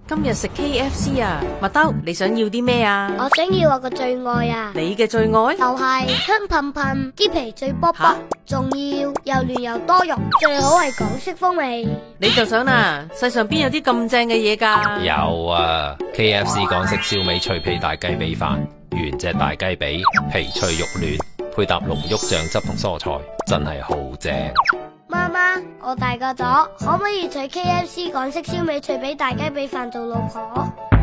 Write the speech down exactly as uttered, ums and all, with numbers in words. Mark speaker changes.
Speaker 1: 今日食 K F C 啊，麥兜，你想要啲咩啊？
Speaker 2: 我想要我個最愛啊！
Speaker 1: 你嘅最愛
Speaker 2: 就係香噴噴，啲皮最卜卜，仲要又嫩又多肉，最好係港式風味。
Speaker 1: 你就想啦，世上邊有啲咁正嘅嘢㗎？
Speaker 3: 有啊 ，K F C 港式燒味脆皮大雞髀飯，原隻大雞髀，皮脆肉嫩，配搭濃郁醬汁同蔬菜，真係好正。
Speaker 2: 媽媽，我大個咗，可唔可以娶 K F C 港式燒味脆皮大雞髀飯做老婆？